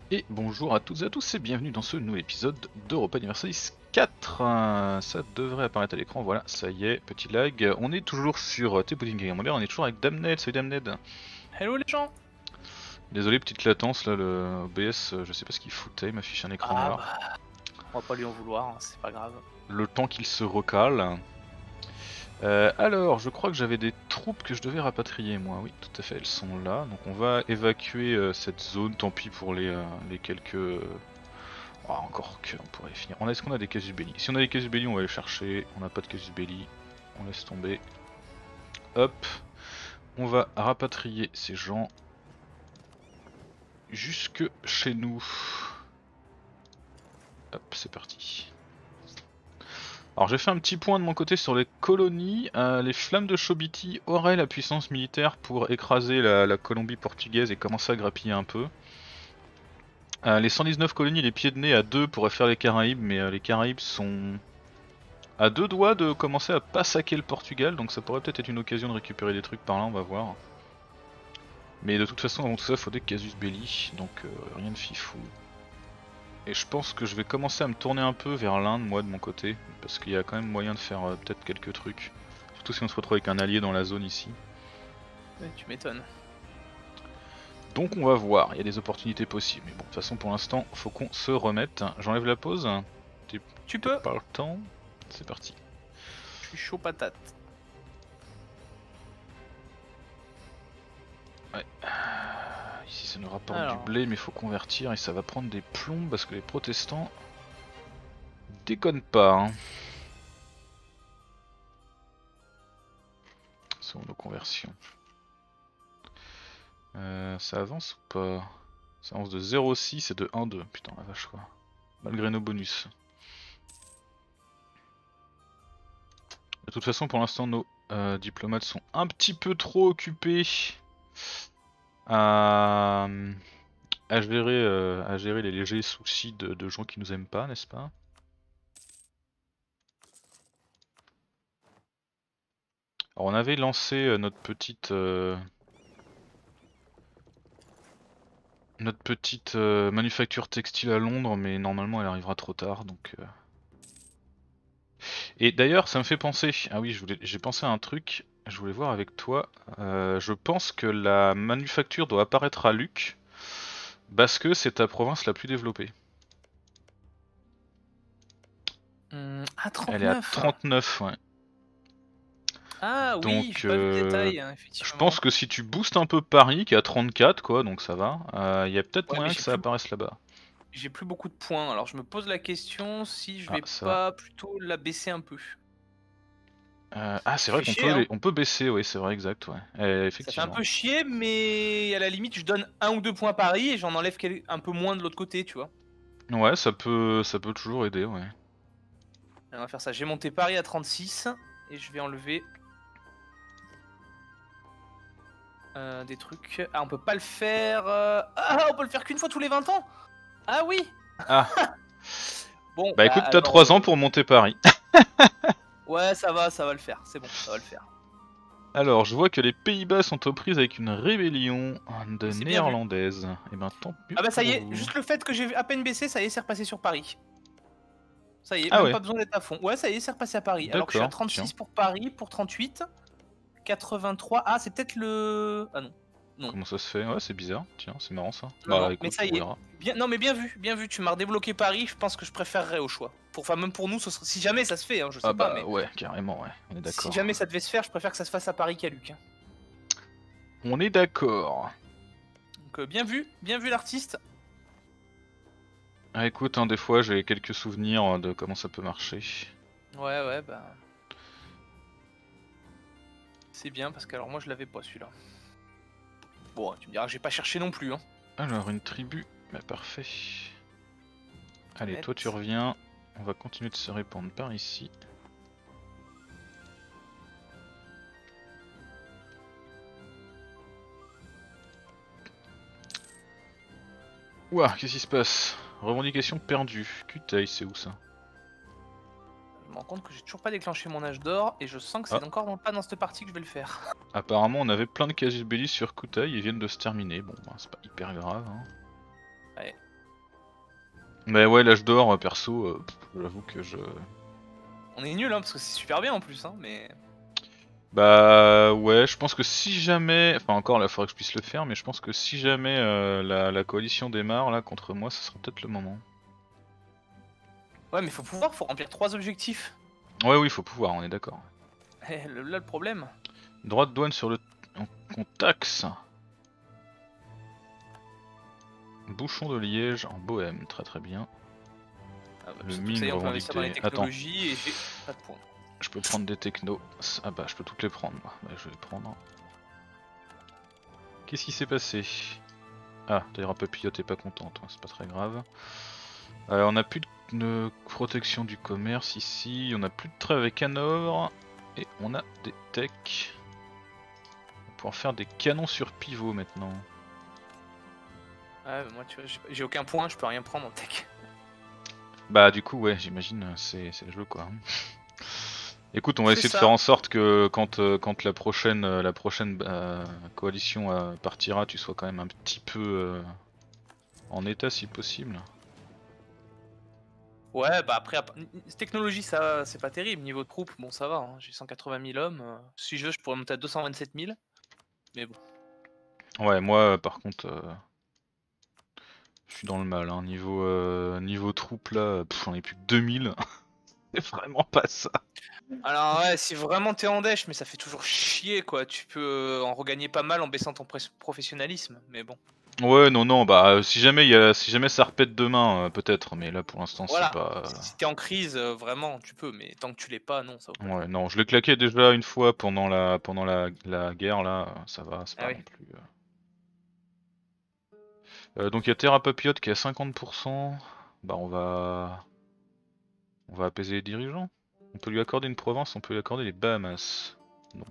Et bonjour à toutes et à tous et bienvenue dans ce nouvel épisode d'Europa Universalis 4. Ça devrait apparaître à l'écran, voilà, ça y est, petit lag. On est toujours sur T-Pudding Game Modern, on est toujours avec Damned, salut Damned. Hello les gens. Désolé, petite latence là, le OBS, je sais pas ce qu'il foutait, il m'affiche un écran Ah noir. bah, on va pas lui en vouloir, hein, c'est pas grave. Le temps qu'il se recale. Alors, je crois que j'avais des troupes que je devais rapatrier moi, oui, tout à fait, elles sont là. Donc on va évacuer cette zone, tant pis pour les quelques... Oh, encore que, on pourrait finir. Est-ce qu'on a des casus belli? Si on a des casus belli, on va les chercher. On n'a pas de casus belli, on laisse tomber. Hop, on va rapatrier ces gens jusque chez nous. Hop, c'est parti. Alors j'ai fait un petit point de mon côté sur les colonies. Les flammes de Chobiti auraient la puissance militaire pour écraser la Colombie portugaise et commencer à grappiller un peu. Les 119 colonies, les pieds de nez à 2 pourraient faire les Caraïbes, mais les Caraïbes sont à deux doigts de commencer à pas saquer le Portugal, donc ça pourrait peut-être être une occasion de récupérer des trucs par là, on va voir. Mais de toute façon, avant tout ça, il faut des casus belli, donc rien de fifou. Et je pense que je vais commencer à me tourner un peu vers l'Inde, moi, de mon côté, parce qu'il y a quand même moyen de faire peut-être quelques trucs. Surtout si on se retrouve avec un allié dans la zone ici. Ouais, tu m'étonnes. Donc on va voir, il y a des opportunités possibles. Mais bon, de toute façon, pour l'instant, faut qu'on se remette. J'enlève la pause. T'es Tu peut-être peux. pas le temps. C'est parti. Je suis chaud patate. Ouais. Ici ça nous rapporte du Alors, blé mais il faut convertir et ça va prendre des plombs parce que les protestants déconnent pas hein. Sur nos conversions. Ça avance ou pas? Ça avance de 0,6 et de 1,2. Putain la vache quoi. Malgré nos bonus. De toute façon pour l'instant nos diplomates sont un petit peu trop occupés à, à gérer les légers soucis de gens qui nous aiment pas, n'est-ce pas? Alors on avait lancé notre petite manufacture textile à Londres, mais normalement elle arrivera trop tard, donc. Et d'ailleurs, ça me fait penser. Ah oui, j'ai pensé à un truc. Je voulais voir avec toi. Je pense que la manufacture doit apparaître à Luc parce que c'est ta province la plus développée. ah, Elle est à 39. 39, ouais. Ah oui, j'ai Donc, pas vu le détail, hein, je effectivement. pense que si tu boostes un peu Paris, qui est à 34, quoi, donc ça va. Il y a peut-être Ouais, mais moyen que ça apparaisse là-bas. j'ai plus beaucoup de points. Alors je me pose la question si je Ah, vais ça. pas plutôt la baisser un peu. Ah, c'est Ça vrai fait qu'on chier, peut, hein. on peut baisser, oui, c'est vrai, exact, ouais. Ça fait un Effectivement. peu chier, mais à la limite, je donne un ou deux points à Paris et j'en enlève un peu moins de l'autre côté, tu vois. Ouais, ça peut toujours aider, ouais. On va faire ça. J'ai monté Paris à 36 et je vais enlever des trucs. Ah, on peut pas le faire. Ah, on peut le faire qu'une fois tous les 20 ans. Ah oui. Ah, Bon, bah bah écoute, t'as alors. 3 ans pour monter Paris. Ouais, ça va le faire. C'est bon, ça va le faire. Alors, je vois que les Pays-Bas sont aux prises avec une rébellion de Mais c'est bien vu. néerlandaise. Et ben tant mieux Ah bah ça y pour est, vous. juste le fait que j'ai à peine baissé, ça y est, c'est repassé sur Paris. Ça y est, Ah même ouais, pas besoin d'être à fond. Ouais, ça y est, c'est repassé à Paris. Alors que je suis à d'accord, tiens. 36 pour Paris, pour 38, 83. Ah, c'est peut-être le. Ah non. Non. Comment ça se fait? Ouais, c'est bizarre, tiens, c'est marrant ça. Non, Bah non, mais écoute, ça on y est. verra. Bien, non, mais bien vu, bien vu. Tu m'as redébloqué Paris. Je pense que je préférerais au choix. Enfin, même pour nous, si jamais ça se fait, hein, je Ah sais pas, bah mais ouais, carrément, ouais, on est si d'accord. jamais ça devait se faire, je préfère que ça se fasse à Paris qu'à Luc, hein. On est d'accord. Donc, bien vu l'artiste. Ah écoute, hein, des fois j'ai quelques souvenirs de comment ça peut marcher. Ouais, ouais, bah. C'est bien parce que alors moi je l'avais pas celui-là. Bon, tu me diras que j'ai pas cherché non plus, hein. Alors, une tribu, bah parfait. Allez, toi tu Net. reviens. On va continuer de se répandre par ici. Ouah, qu'est-ce qui se passe? Revendication perdue. Kutaï, c'est où ça? Je me rends compte que j'ai toujours pas déclenché mon âge d'or et je sens que Ah, c'est encore pas dans cette partie que je vais le faire. apparemment on avait plein de casus belli sur Kutaï, ils viennent de se terminer. Bon, bah, c'est pas hyper grave. Hein. Ouais. Mais ouais, l'âge d'or, perso, j'avoue que je... On est nul, hein, parce que c'est super bien en plus, hein, mais... Bah ouais, je pense que si jamais... Enfin encore, là, il faudrait que je puisse le faire, mais je pense que si jamais la coalition démarre, là, contre moi, ce sera peut-être le moment. Ouais, mais faut remplir 3 objectifs. Ouais, oui, faut pouvoir, on est d'accord. Et là, le problème... Droit de douane sur le... qu'on taxe. Bouchon de Liège en Bohème, très très bien. Ah bah, Le surtout que ça mine y est, on peut revendique investir dans les des... Attends, technologies et j'ai pas de points. je peux prendre des technos. Ah bah, je peux toutes les prendre, moi. Bah, je vais les prendre. Qu'est-ce qui s'est passé? Ah, d'ailleurs, un papillot t'es pas contente, c'est pas très grave. On a plus de protection du commerce ici, on a plus de trêve avec Hanovre, et on a des techs. On va pouvoir faire des canons sur pivot maintenant. Ouais, bah, moi, tu vois, j'ai aucun point, je peux rien prendre en tech. Bah du coup ouais, j'imagine c'est le jeu quoi. Écoute, on va C'est essayer de faire ça. en sorte que quand la prochaine coalition partira, tu sois quand même un petit peu en état si possible. Ouais, bah après, technologie, ça, c'est pas terrible. Niveau de troupes, bon, ça va, hein, j'ai 180 000 hommes. Si je veux, je pourrais monter à 227 000. Mais bon. Ouais, moi par contre, je suis dans le mal. Hein. Niveau troupes là, j'en ai plus que 2000. C'est vraiment pas ça. Alors ouais, si vraiment t'es en dèche, mais ça fait toujours chier, quoi. Tu peux en regagner pas mal en baissant ton professionnalisme, mais bon. Ouais, non, non, bah si jamais ça repète demain, peut-être, mais là pour l'instant c'est Voilà. pas. Si t'es en crise, vraiment, tu peux, mais tant que tu l'es pas, non, ça vaut pas le Ouais, coup. non, je l'ai claqué déjà une fois pendant la guerre là, ça va, c'est Ah pas oui. non plus. Donc il y a Terra Papillote qui est à 50%. Bah on va apaiser les dirigeants. On peut lui accorder une province, on peut lui accorder les Bahamas. Non.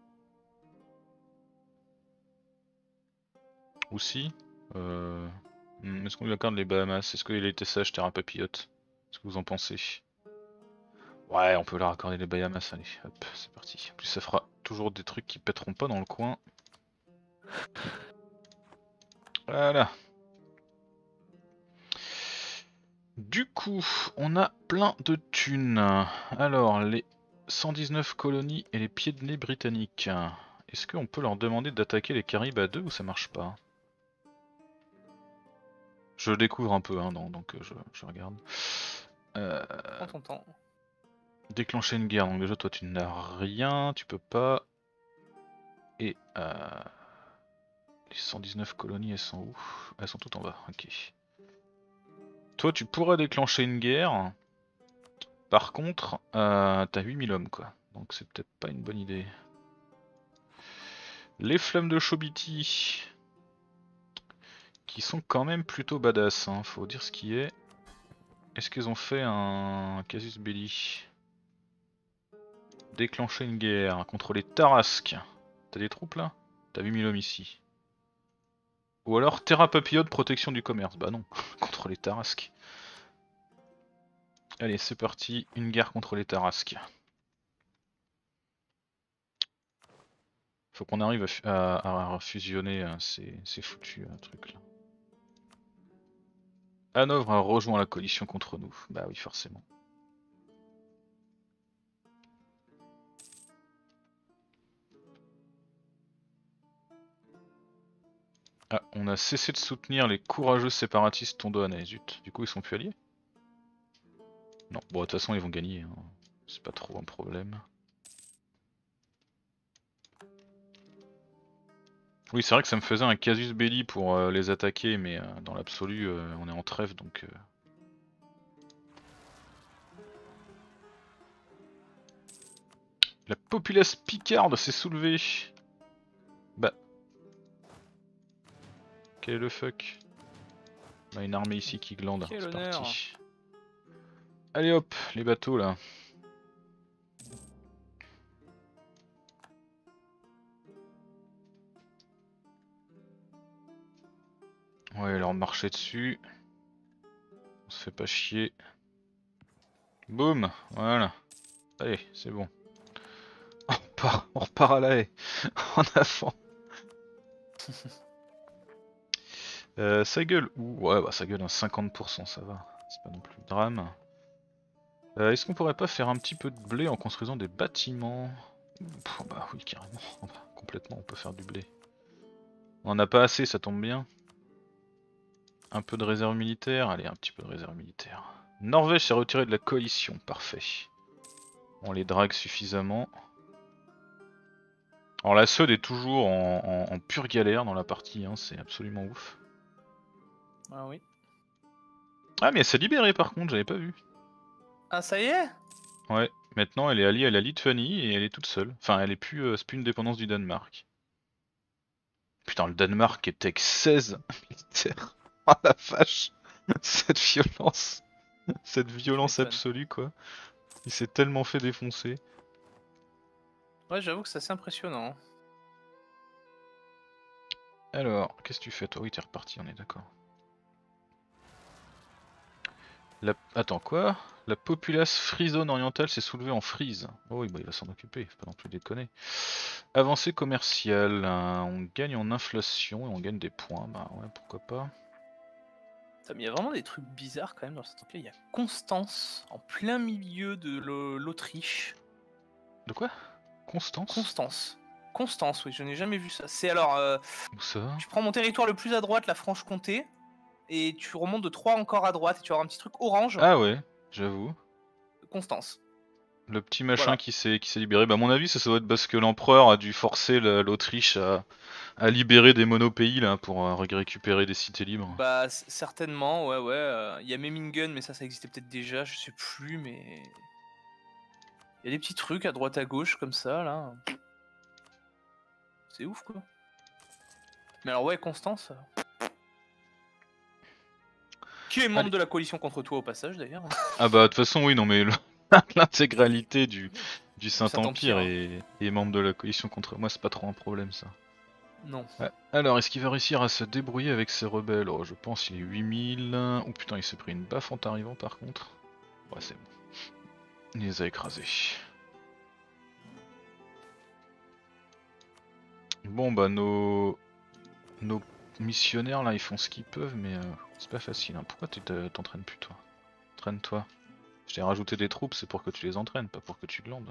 Ou si. Euh... Est-ce qu'on lui accorde les Bahamas? Est-ce qu'il a été sage Terra Papillote? Qu'est-ce que vous en pensez? Ouais, on peut leur accorder les Bahamas, allez, hop, c'est parti. En plus ça fera toujours des trucs qui pèteront pas dans le coin. Voilà. Du coup, on a plein de thunes. Alors, les 119 colonies et les pieds de nez britanniques. Est-ce qu'on peut leur demander d'attaquer les Caraïbes à deux ou ça marche pas? Je découvre un peu, hein, donc je regarde. Prends ton temps. Déclencher une guerre, donc déjà toi tu n'as rien, tu peux pas. Et les 119 colonies elles sont où? Elles sont toutes en bas, ok. Toi tu pourrais déclencher une guerre. Par contre, t'as 8000 hommes quoi. Donc c'est peut-être pas une bonne idée. Les flammes de Chobiti, qui sont quand même plutôt badass, hein, faut dire ce qui est. Est-ce qu'ils ont fait un casus belli? Déclencher une guerre contre les Tarasques. T'as des troupes là? T'as 8000 hommes ici. Ou alors Terra Papillote, protection du commerce. Bah non, contre les Tarasques. Allez, c'est parti, une guerre contre les Tarasques. Faut qu'on arrive à fusionner ces foutus trucs là. Hanovre a rejoint la coalition contre nous. Bah oui, forcément. Ah, on a cessé de soutenir les courageux séparatistes tondouanais. Zut, du coup ils sont plus alliés? Non, bon de toute façon ils vont gagner, hein. C'est pas trop un problème. Oui, c'est vrai que ça me faisait un casus belli pour les attaquer, mais dans l'absolu on est en trêve donc... La populace picarde s'est soulevée. Bah... Quel est le fuck? On a une armée ici qui glande, Quel c'est honneur. parti. Allez hop, les bateaux là. Ouais, leur marcher dessus. On se fait pas chier. Boum, voilà. Allez, c'est bon. On repart à la haie. En avant. Ça gueule où? Ouais, bah ça gueule un 50%, ça va. c'est pas non plus le drame. Est-ce qu'on pourrait pas faire un petit peu de blé en construisant des bâtiments? Bah oui, carrément, complètement, on peut faire du blé. On en a pas assez, ça tombe bien. Un peu de réserve militaire, allez, un petit peu de réserve militaire. Norvège s'est retirée de la coalition, parfait. On les drague suffisamment. Alors la Suède est toujours en pure galère dans la partie, hein, c'est absolument ouf. Ah oui. Ah mais elle s'est libérée par contre, j'avais pas vu. Ah ça y est? Ouais, maintenant elle est alliée à la Lituanie et elle est toute seule. Enfin, elle est plus, c'est plus une dépendance du Danemark. Putain, le Danemark est tech 16 militaires. Oh la vache, cette violence, cette Tu violence m'étonnes. absolue quoi. Il s'est tellement fait défoncer. Ouais, j'avoue que c'est assez impressionnant. Hein. Alors, qu'est-ce que tu fais toi? Oui, t'es reparti, on est d'accord. Attends, quoi? La populace frisone orientale s'est soulevée en Frise. Oh oui, bah il va s'en occuper, faut pas non plus déconner. Avancée commerciale, on gagne en inflation et on gagne des points, bah ouais, pourquoi pas. Putain, mais il y a vraiment des trucs bizarres quand même dans ce truc-là. Il y a Constance, en plein milieu de l'Autriche. De quoi? Constance? Constance. Constance, oui, je n'ai jamais vu ça. C'est alors, Où ça? tu prends mon territoire le plus à droite, la Franche-Comté, et tu remontes de 3 encore à droite, et tu vas avoir un petit truc orange, Ah ouais, j'avoue. Constance. Le petit machin Voilà. qui s'est libéré, bah à mon avis ça doit être parce que l'empereur a dû forcer l'Autriche à libérer des monopays là pour récupérer des cités libres. Bah, certainement, ouais, ouais. Il y a Memmingen, mais ça existait peut-être déjà, je sais plus, mais. Il y a des petits trucs à droite à gauche comme ça, là. C'est ouf, quoi. Mais alors, ouais, Constance. Qui est membre Allez. de la coalition contre toi, au passage, d'ailleurs. Ah bah de toute façon oui non mais l'intégralité du Saint-Empire Saint-Empire, hein. est membre de la coalition contre moi, c'est pas trop un problème ça. Non. Ouais. Alors est-ce qu'il va réussir à se débrouiller avec ses rebelles? Oh je pense qu'il est 8000. Oh putain il s'est pris une baffe en arrivant par contre. Ouais c'est bon. Il les a écrasés. Bon bah nos missionnaires là ils font ce qu'ils peuvent mais c'est pas facile hein. Pourquoi tu t'entraînes plus toi? Entraîne-toi. Je t'ai rajouté des troupes, c'est pour que tu les entraînes, pas pour que tu glandes.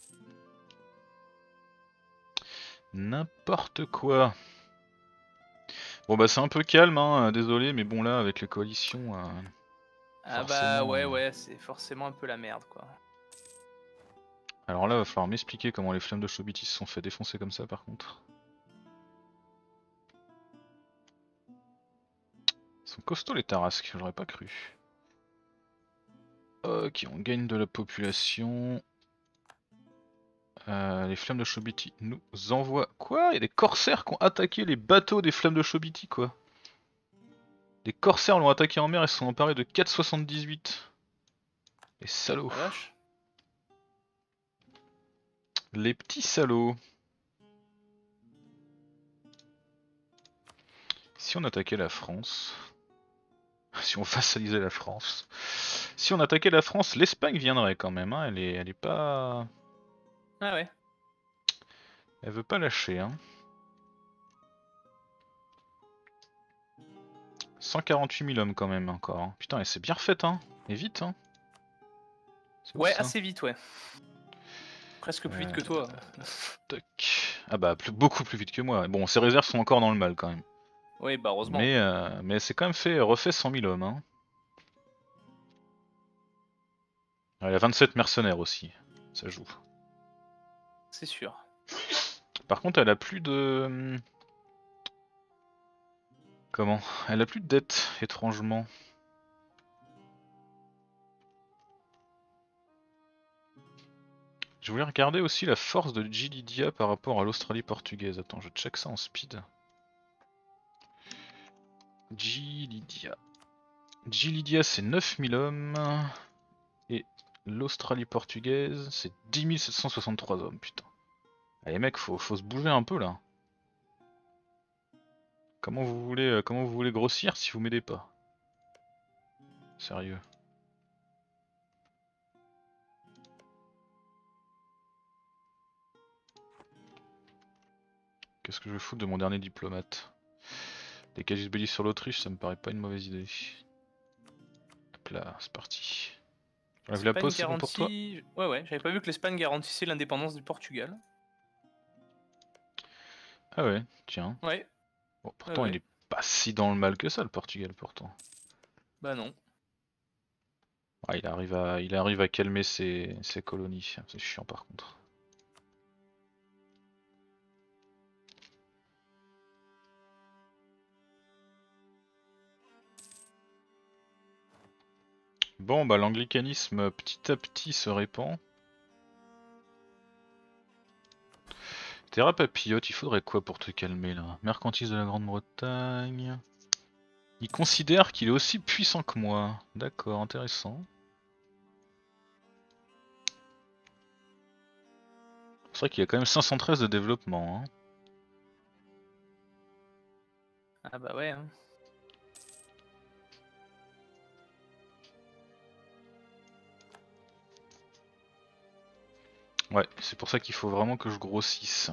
N'importe quoi. Bon bah c'est un peu calme hein, désolé mais bon là avec les coalitions Ah bah, forcément. ouais, ouais, c'est forcément un peu la merde, quoi. Alors là va falloir m'expliquer comment les flammes de Chobiti se sont fait défoncer comme ça par contre. Ils sont costauds les Tarasques, j'aurais pas cru. Ok, on gagne de la population. Les flammes de Chobiti nous envoient... Quoi? Il y a des corsaires qui ont attaqué les bateaux des flammes de Chobiti quoi. Les corsaires l'ont attaqué en mer et se sont emparés de 4,78. Les salauds. La vache. Les petits salauds. Si on attaquait la France... Si on vassalisait la France... Si on attaquait la France, l'Espagne viendrait quand même, hein. Elle est pas... Ah ouais. Elle veut pas lâcher, hein. 148 000 hommes quand même encore. Hein. Putain, elle s'est bien refaite, hein. Et vite, hein. C'est ouf Ouais, ça. assez vite, ouais. Presque plus vite que toi. Toc. Ah bah, beaucoup plus vite que moi. Bon, ses réserves sont encore dans le mal quand même. Oui, bah, heureusement. Mais c'est quand même refait 100 000 hommes, hein. Elle a 27 mercenaires aussi. Ça joue. C'est sûr. Par contre, elle a plus de... Comment? Elle a plus de dettes, étrangement. Je voulais regarder aussi la force de Gilidia par rapport à l'Australie portugaise. Attends, je check ça en speed. Gilidia. Gilidia c'est 9000 hommes. Et l'Australie portugaise c'est 10 763 hommes, putain. Allez mec, faut se bouger un peu là. Comment vous voulez grossir si vous m'aidez pas? Sérieux. Qu'est-ce que je vais foutre de mon dernier diplomate? Des casus belli sur l'Autriche, ça me paraît pas une mauvaise idée. Hop là, c'est parti. J'enlève la Espagne pause, c'est bon pour toi? garantit. Ouais, ouais, j'avais pas vu que l'Espagne garantissait l'indépendance du Portugal. Ah ouais, tiens. Ouais, Bon, ouais, pourtant il ouais. est pas si dans le mal que ça, le Portugal, pourtant. Bah non. Ah, il arrive à calmer ses colonies. C'est chiant par contre. Bon, bah l'anglicanisme petit à petit se répand. Terra papillote, il faudrait quoi pour te calmer là? Mercantile de la Grande-Bretagne. Il considère qu'il est aussi puissant que moi. D'accord, intéressant. C'est vrai qu'il y a quand même 513 de développement. Hein. Ah bah ouais. Hein. Ouais, c'est pour ça qu'il faut vraiment que je grossisse.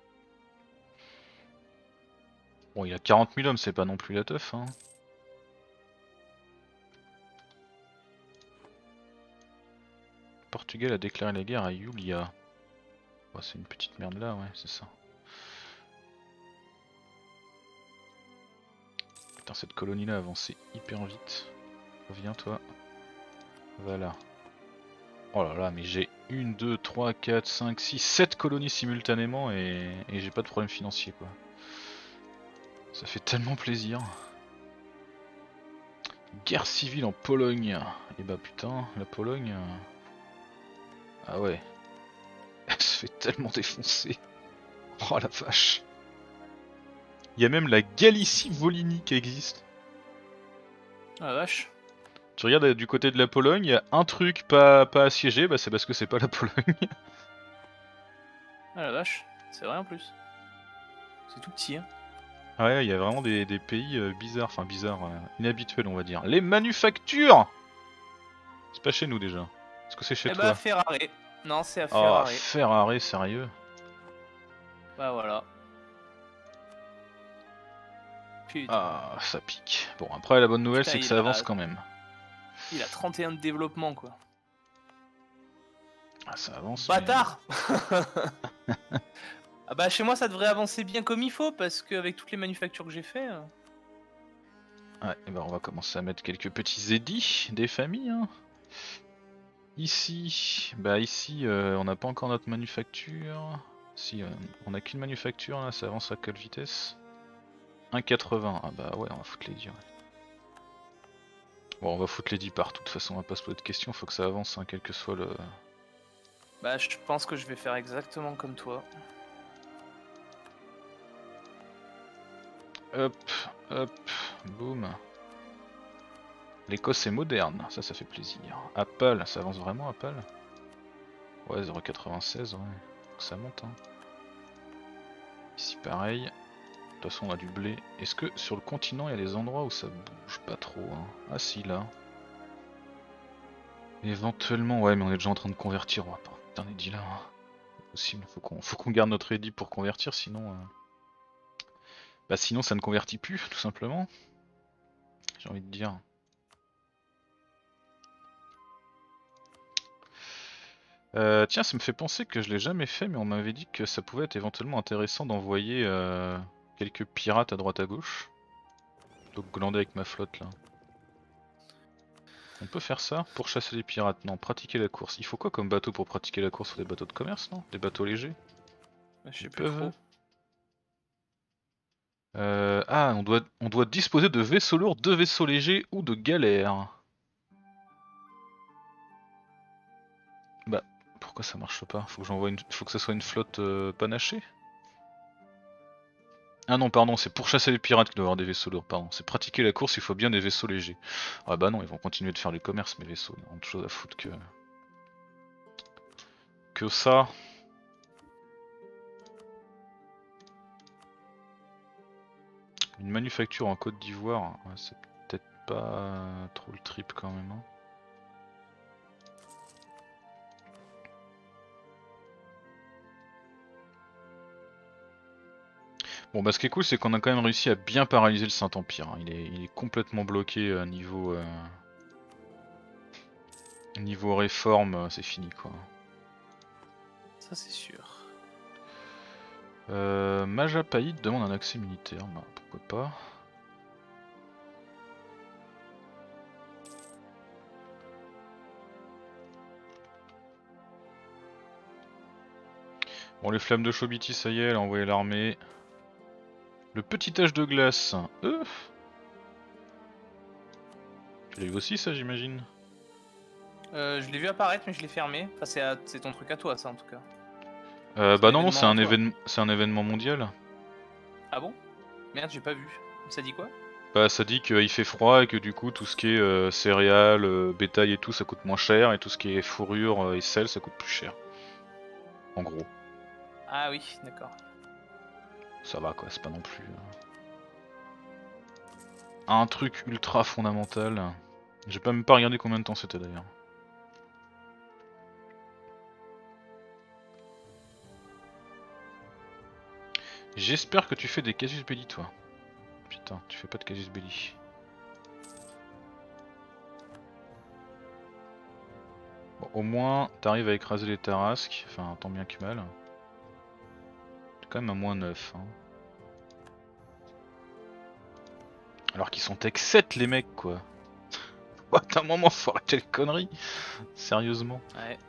Bon, il a 40 000 hommes, c'est pas non plus la teuf. Hein. Portugal a déclaré la guerre à Julia. Oh, c'est une petite merde là, ouais, c'est ça. Putain, cette colonie là avançait hyper vite. Reviens toi. Voilà. Oh là là, mais j'ai 1, 2, 3, 4, 5, 6, 7 colonies simultanément et j'ai pas de problème financier quoi. Ça fait tellement plaisir. Guerre civile en Pologne. Et bah putain, la Pologne... Ah ouais. Elle se fait tellement défoncer. Oh la vache. Il y a même la Galicie-Volhynie qui existe. Ah la vache. Tu regardes du côté de la Pologne, il y a un truc pas assiégé, bah c'est parce que c'est pas la Pologne. Ah la vache. C'est vrai en plus. C'est tout petit. Hein. Ouais, il y a vraiment des pays bizarres, enfin bizarres, inhabituels on va dire. Les manufactures! C'est pas chez nous déjà. Est-ce que c'est chez Eh bah toi? Ferrari. Non, c'est à Oh, Ferrari. Ferrari, sérieux? Bah voilà. Putain. Ah, ça pique. Bon, après la bonne nouvelle Putain, c'est que ça avance quand même. il a 31 de développement quoi. Ah, ça avance, mais... Bâtard. Ah bah chez moi ça devrait avancer bien comme il faut parce qu'avec toutes les manufactures que j'ai fait. Ouais, et ben on va commencer à mettre quelques petits édits des familles. Hein. Ici, bah ici on n'a pas encore notre manufacture. Si, on a qu'une manufacture là, ça avance à quelle vitesse? 1,80. Ah bah ouais, on va foutre les 10. Ouais. Bon, on va foutre les 10 partout, de toute façon on va pas se poser de questions, faut que ça avance, hein, quel que soit le... Bah je pense que je vais faire exactement comme toi. Hop, hop, boum. L'Écosse est moderne, ça fait plaisir. Apple, ça avance vraiment Apple? Ouais, 0,96, ouais, faut que ça monte. Hein. Ici pareil. De toute façon on a du blé. Est-ce que sur le continent il y a des endroits où ça bouge pas trop hein? Ah si là. Éventuellement ouais mais on est déjà en train de convertir. On va pas putain dit là. Hein. Possible. Faut qu'on garde notre édit pour convertir sinon... Bah sinon ça ne convertit plus tout simplement. J'ai envie de dire. Tiens ça me fait penser que je l'ai jamais fait mais on m'avait dit que ça pouvait être éventuellement intéressant d'envoyer quelques pirates à droite à gauche. Donc glander avec ma flotte là. On peut faire ça pour chasser les pirates, non, pratiquer la course. Il faut quoi comme bateau pour pratiquer la course sur des bateaux de commerce, non? Des bateaux légers? Je sais Ils plus peuvent... trop. Ah, on doit disposer de vaisseaux lourds, de vaisseaux légers ou de galères. Bah, pourquoi ça marche pas? Faut que j'envoie une... Faut que ça soit une flotte panachée? Ah non, pardon, c'est pour chasser les pirates qu'il doit y avoir des vaisseaux lourds, pardon. C'est pratiquer la course, il faut bien des vaisseaux légers. Ah bah non, ils vont continuer de faire du commerce, mes vaisseaux. Ils ont autre chose à foutre que... Que ça. Une manufacture en Côte d'Ivoire, ouais, c'est peut-être pas trop le trip quand même. Hein. Bon bah ce qui est cool c'est qu'on a quand même réussi à bien paralyser le Saint-Empire. Hein. Il est complètement bloqué niveau Niveau réforme, c'est fini quoi. Ça c'est sûr. Majapaïd demande un accès militaire, bah pourquoi pas. Bon, les flammes de Chobiti, ça y est, elle a envoyé l'armée. Le petit âge de glace. Tu l'as eu aussi, ça, j'imagine? Je l'ai vu apparaître, mais je l'ai fermé. Enfin, c'est ton truc à toi, ça en tout cas. Bah non, c'est événement à un toi. événement, c'est un événement mondial. Ah bon? Merde, j'ai pas vu. Ça dit quoi? Bah ça dit qu'il fait froid et que du coup tout ce qui est céréales, bétail et tout ça coûte moins cher et tout ce qui est fourrure et sel ça coûte plus cher. En gros, Ah oui, d'accord. ça va quoi, c'est pas non plus un truc ultra fondamental. J'ai pas même pas regardé combien de temps c'était d'ailleurs. J'espère que tu fais des casus belli toi. Putain, tu fais pas de casus belli. Bon, au moins t'arrives à écraser les tarasques, enfin tant bien que mal. T'es quand même à moins 9 hein. Alors qu'ils sont tech 7 les mecs quoi. What, un moment faut arrêter les conneries. Sérieusement. Ouais.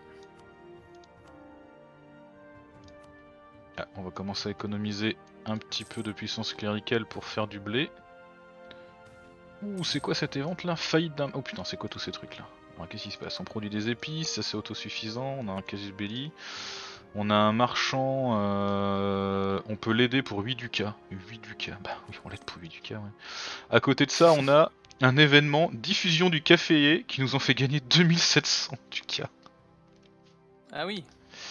Ah, on va commencer à économiser un petit peu de puissance cléricale pour faire du blé. Ouh, c'est quoi cette évente là? Faillite d'un... Oh putain, c'est quoi tous ces trucs là? Qu'est-ce qui se passe? On produit des épices, ça c'est autosuffisant, on a un casus belli. On a un marchand, on peut l'aider pour 8 ducats. 8 ducats, bah oui, on l'aide pour 8 ducats, ouais. À côté de ça, on a un événement, diffusion du caféier, qui nous ont fait gagner 2700 ducats. Ah oui.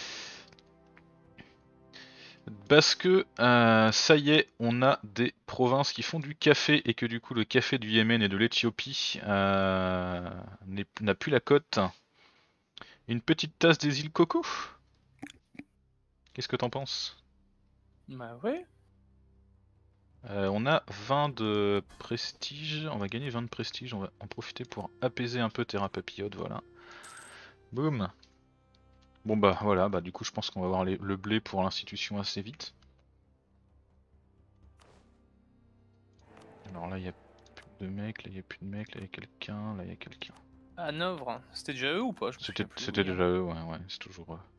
Parce que ça y est, on a des provinces qui font du café et que du coup le café du Yémen et de l'Éthiopie n'a plus la cote. Une petite tasse des îles Coco. Qu'est-ce que t'en penses? Bah ouais. On a 20 de prestige, on va gagner 20 de prestige, on va en profiter pour apaiser un peu Terra Papillote, voilà. Boum. Bon bah voilà, bah du coup je pense qu'on va avoir le blé pour l'institution assez vite. Alors là il y a plus de mecs, là il y a plus de mecs, là il y a quelqu'un, là il y a quelqu'un. Hanovre, c'était déjà eux ou pas? Je me souviens plus. C'était Oui, hein. déjà eux, ouais, c'est toujours eux.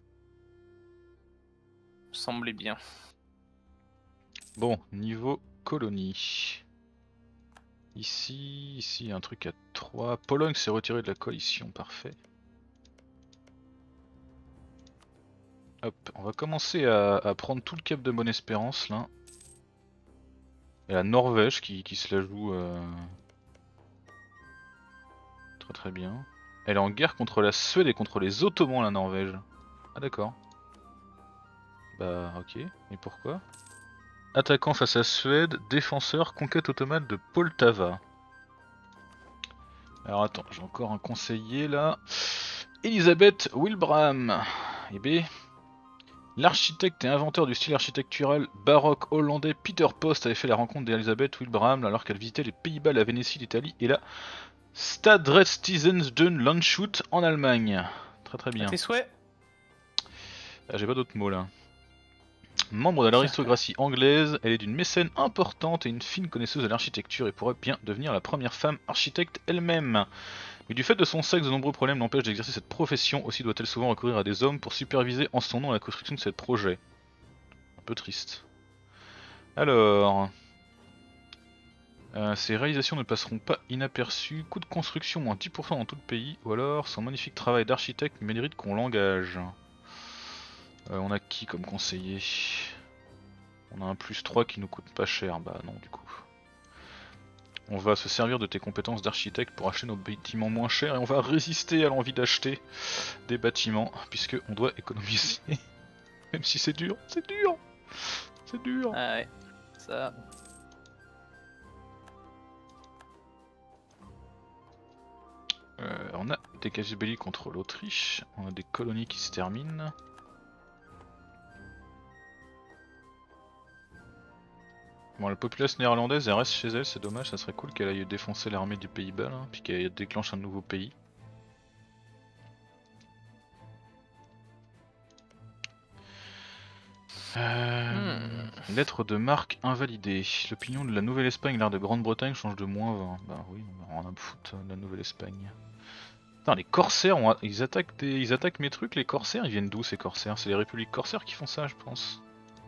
Semblait bien. Bon, niveau colonie. Ici, il y a un truc à 3. Pologne s'est retirée de la coalition, parfait. Hop, on va commencer à prendre tout le cap de Bonne-Espérance là. Et la Norvège qui se la joue très très bien. Elle est en guerre contre la Suède et contre les Ottomans la Norvège. Ah d'accord. Bah ok, et pourquoi? Attaquant face à Suède, défenseur, conquête ottomane de Poltava. Alors attends, j'ai encore un conseiller là. Elisabeth Wilbraham. Eh B. L'architecte et inventeur du style architectural baroque hollandais Peter Post avait fait la rencontre d'Elisabeth Wilbraham alors qu'elle visitait les Pays-Bas, la Vénétie, l'Italie et la Stadrechtstudenten Landshut en Allemagne. Très très À bien. tes souhaits? Ah, j'ai pas d'autres mots là. Membre de l'aristocratie anglaise, elle est d'une mécène importante et une fine connaisseuse de l'architecture et pourrait bien devenir la première femme architecte elle-même. Mais du fait de son sexe, de nombreux problèmes l'empêchent d'exercer cette profession, aussi doit-elle souvent recourir à des hommes pour superviser en son nom la construction de ces projets. Un peu triste. Alors... ces réalisations ne passeront pas inaperçues, coût de construction moins 10% dans tout le pays, ou alors son magnifique travail d'architecte mérite qu'on l'engage. On a qui comme conseiller? On a un +3 qui nous coûte pas cher, bah non du coup. On va se servir de tes compétences d'architecte pour acheter nos bâtiments moins chers et on va résister à l'envie d'acheter des bâtiments, puisque on doit économiser. Même si c'est dur, c'est dur, c'est dur. Ah ouais. Ça. On a des casus belli contre l'Autriche, on a des colonies qui se terminent. Bon, la populace néerlandaise elle reste chez elle, c'est dommage, ça serait cool qu'elle aille défoncer l'armée des Pays-Bas, puis qu'elle déclenche un nouveau pays. Lettre de marque invalidée. L'opinion de la Nouvelle-Espagne, l'art de Grande-Bretagne change de -20. Bah oui, on en a foutre de la Nouvelle-Espagne. Putain, les corsaires, ils attaquent mes trucs, les corsaires, ils viennent d'où ces corsaires? C'est les républiques corsaires qui font ça, je pense.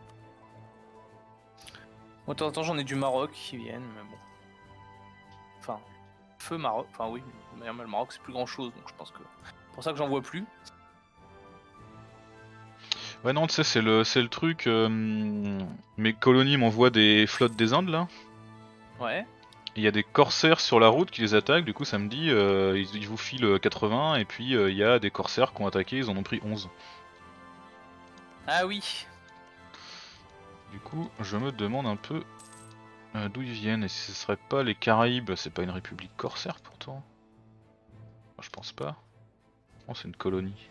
Moi, de temps en temps, j'en ai du Maroc qui viennent, mais bon. Enfin, feu Maroc. Enfin, oui, mais le Maroc, c'est plus grand chose, donc je pense que. C'est pour ça que j'en vois plus. Ouais, non, tu sais, c'est le truc. Mes colonies m'envoient des flottes des Indes là. Ouais. Il y a des corsaires sur la route qui les attaquent, du coup ça me dit ils vous filent 80 et puis il y a des corsaires qui ont attaqué, ils en ont pris 11. Ah oui. Du coup je me demande un peu d'où ils viennent et si ce serait pas les Caraïbes, c'est pas une république corsaire pourtant. Enfin, je pense pas. Oh, c'est une colonie.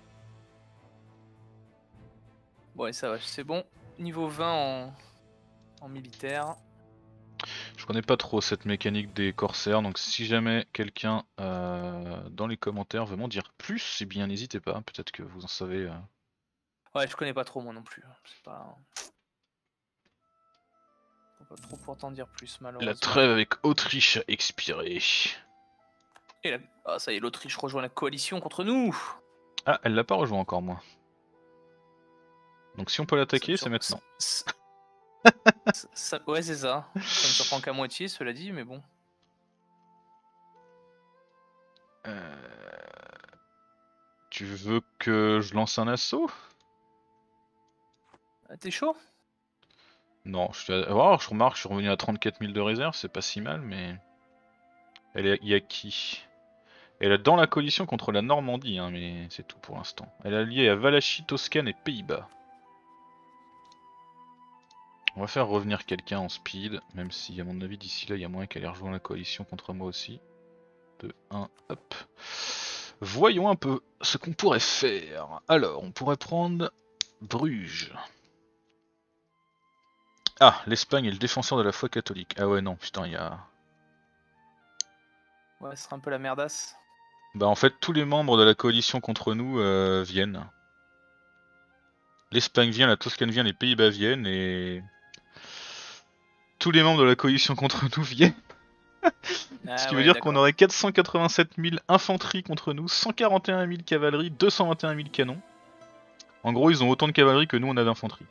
Ouais, ça va, c'est bon. Niveau 20 en militaire. Je connais pas trop cette mécanique des corsaires, donc si jamais quelqu'un dans les commentaires veut m'en dire plus, eh bien n'hésitez pas, peut-être que vous en savez. Ouais, je connais pas trop moi non plus. C'est pas. Faut pas trop pour t'en dire plus, La malheureusement. trêve avec Autriche a expiré. Et ah, ça y est, l'Autriche rejoint la coalition contre nous. Ah, elle l'a pas rejoint encore, moi. Donc si on peut l'attaquer, c'est maintenant. Ouais, c'est ça. Ça me surprend qu'à moitié, cela dit, mais bon. Tu veux que je lance un assaut? Ah, t'es chaud? Non, je remarque, je suis revenu à 34 000 de réserve, c'est pas si mal, mais... Il y a qui? Elle est dans la coalition contre la Normandie, hein, mais c'est tout pour l'instant. Elle est alliée à Valachie, Toscane et Pays-Bas. On va faire revenir quelqu'un en speed, même si à mon avis d'ici là il y a moyen qu'elle ait rejoint la coalition contre moi aussi. 2, 1, hop. Voyons un peu ce qu'on pourrait faire. Alors, on pourrait prendre Bruges. Ah, l'Espagne est le défenseur de la foi catholique. Ah ouais, non, putain, il y a... Ouais, ce sera un peu la merdasse. Bah en fait, tous les membres de la coalition contre nous viennent. L'Espagne vient, la Toscane vient, les Pays-Bas viennent, et... tous les membres de la coalition contre nous viennent. Ce qui veut dire qu'on aurait 487 000 infanterie contre nous, 141 000 cavalerie, 221 000 canons. En gros, ils ont autant de cavalerie que nous on a d'infanterie.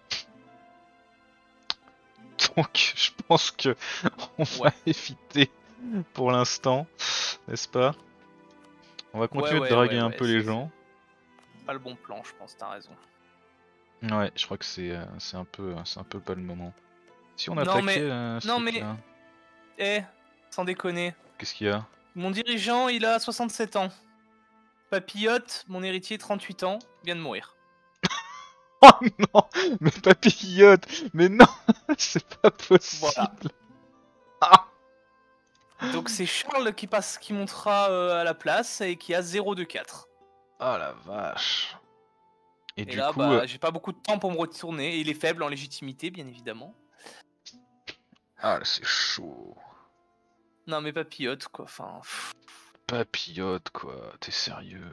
Donc, je pense que on va éviter pour l'instant, n'est-ce pas? On va continuer de draguer un peu les gens. Pas le bon plan, je pense, t'as raison. Ouais, je crois que c'est un peu pas le moment. Si on Non, attaquait mais... ce Non truc mais... là. Sans déconner. Qu'est-ce qu'il y a? Mon dirigeant, il a 67 ans. Papillote, mon héritier, 38 ans, vient de mourir. Oh non, mais Papillote, mais non, c'est pas possible. Voilà. Ah. Donc c'est Charles qui montera à la place et qui a 0 de 4. Oh la vache. Et du là, coup, bah, j'ai pas beaucoup de temps pour me retourner. Et il est faible en légitimité, bien évidemment. ah là, c'est chaud. Non mais Papillote, quoi, enfin... Papillote, quoi, t'es sérieux?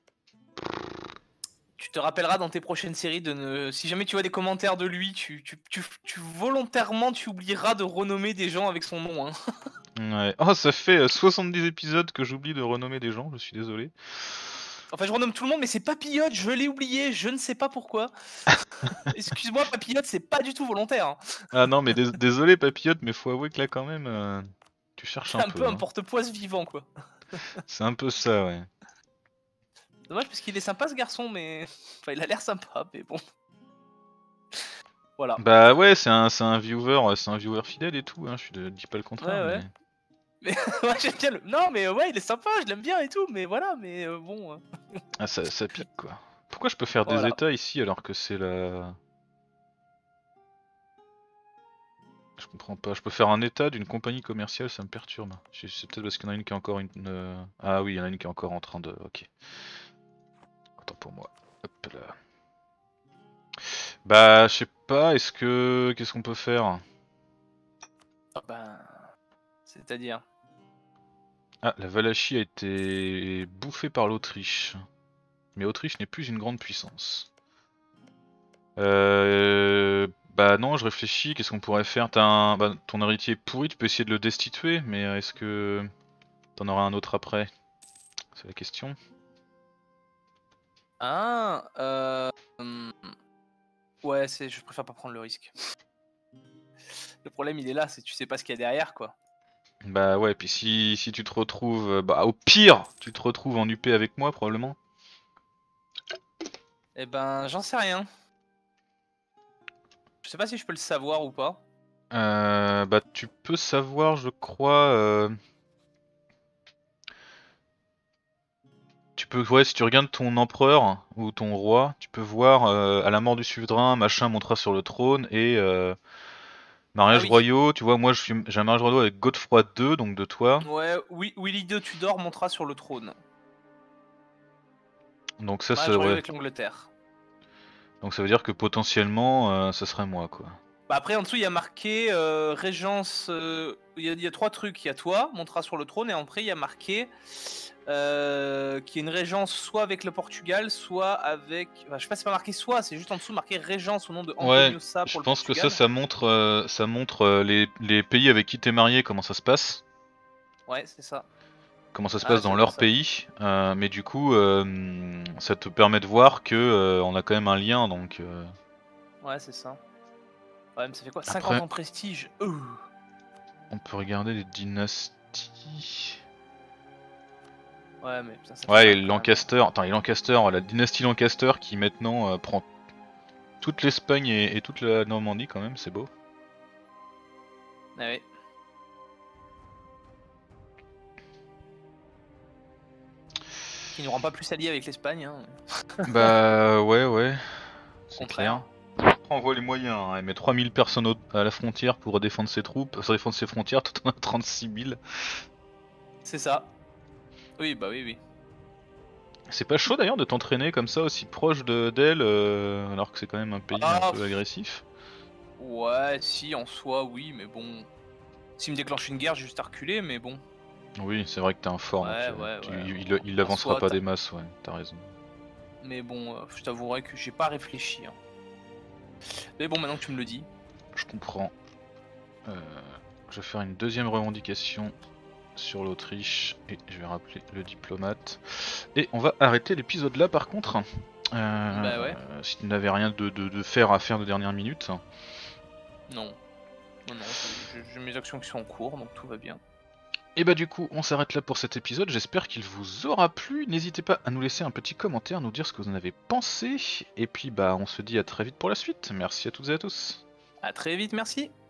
Tu te rappelleras dans tes prochaines séries de ne... Si jamais tu vois des commentaires de lui, tu volontairement tu oublieras de renommer des gens avec son nom. Hein. Ouais. Oh, ça fait 70 épisodes que j'oublie de renommer des gens, je suis désolé. Enfin, je renomme tout le monde, mais c'est Papillote, je l'ai oublié, je ne sais pas pourquoi. Excuse-moi, Papillote, c'est pas du tout volontaire. Hein. Ah non, mais désolé, Papillote, mais faut avouer que là, quand même, tu cherches un peu. C'est un peu un hein. porte-poise vivant, quoi. C'est un peu ça, ouais. Dommage, parce qu'il est sympa, ce garçon, mais... Enfin, il a l'air sympa, mais bon... Voilà. Bah ouais, c'est un viewer fidèle et tout, hein, je dis pas le contraire, ouais. Mais ouais, j'aime bien le... Non, mais ouais, il est sympa, je l'aime bien et tout, mais voilà, mais bon... Ah, ça pique, quoi. Pourquoi je peux faire des états ici alors que c'est la... Je comprends pas, je peux faire un état d'une compagnie commerciale, ça me perturbe. C'est peut-être parce qu'il y en a une qui est encore Ah oui, il y en a une qui est encore en train de... Ok. Attends pour moi. Hop là. Bah, je sais pas, qu'est-ce qu'on peut faire? Ah ben... C'est-à-dire... Ah, la Valachie a été bouffée par l'Autriche. Mais Autriche n'est plus une grande puissance. Bah non, je réfléchis, qu'est-ce qu'on pourrait faire? Bah, ton héritier est pourri, tu peux essayer de le destituer, mais est-ce que t'en auras un autre après? C'est la question. Ah, ouais, je préfère pas prendre le risque. Le problème, il est là, c'est que tu sais pas ce qu'il y a derrière, quoi. Bah ouais, puis si tu te retrouves... Bah au pire, tu te retrouves en UP avec moi, probablement. Eh ben, j'en sais rien. Je sais pas si je peux le savoir ou pas. Bah tu peux savoir, je crois... Tu peux, ouais, si tu regardes ton empereur ou ton roi, tu peux voir à la mort du souverain, machin montera sur le trône et Ah mariage oui. royaux. Tu vois, moi j'ai un mariage royal avec Godefroy II, donc de toi. Ouais, oui, Willy de Tudor montera sur le trône. Donc ça, Mariage royal ouais. avec l'Angleterre. Donc ça veut dire que potentiellement, ça serait moi, quoi. Bah après, en dessous, il y a marqué Régence. Il y a 3 trucs. Il y a toi, montera sur le trône, et après, il y a marqué qu'il y a une régence soit avec le Portugal, soit avec. Enfin, je sais pas si c'est pas marqué soit, c'est juste en dessous marqué Régence au nom de Ouais, Antonio Sa je pour le pense que ça, Portugal. ça montre les pays avec qui t'es marié, comment ça se passe. Ouais, c'est ça. Comment ça se Ah passe ouais, ça dans doit être leur ça. pays. Mais du coup, ça te permet de voir que on a quand même un lien, donc... Ouais, c'est ça. Ouais, mais ça fait quoi 50 Après, ans de prestige. on peut regarder les dynasties. Ouais, mais putain, ça fait Ouais, et mal quand même. Lancaster, attends, les Lancaster, la dynastie Lancaster qui maintenant prend toute l'Espagne et toute la Normandie quand même, c'est beau. Ah ouais. Qui nous rend pas plus alliés avec l'Espagne, hein. Bah ouais, Au c'est clair. contraire. Après, on voit les moyens, hein. Elle met 3000 personnes à la frontière pour défendre ses troupes, pour défendre ses frontières, tout en a 36 000. C'est ça. Oui, bah oui, oui. C'est pas chaud d'ailleurs de t'entraîner comme ça aussi proche d'elle, alors que c'est quand même un pays un Ah, peu agressif. ouais, si, en soi, oui, mais bon. S'il me déclenche une guerre, j'ai juste à reculer, mais bon. Oui, c'est vrai que t'es un fort, donc Ouais, ouais, ouais. il En avancera soi, pas des masses, ouais, t'as raison. mais bon, je t'avouerai que j'ai pas réfléchi, hein. Mais bon, maintenant que tu me le dis. Je comprends. Euh, je vais faire une deuxième revendication sur l'Autriche et je vais rappeler le diplomate. Et on va arrêter l'épisode là par contre. Bah ouais. Si tu n'avais rien de faire à faire de dernière minute. Non. Non, non, j'ai mes actions qui sont en cours, donc tout va bien. Et bah du coup on s'arrête là pour cet épisode, j'espère qu'il vous aura plu, n'hésitez pas à nous laisser un petit commentaire, nous dire ce que vous en avez pensé, et puis bah on se dit à très vite pour la suite, merci à toutes et à tous. À très vite, merci.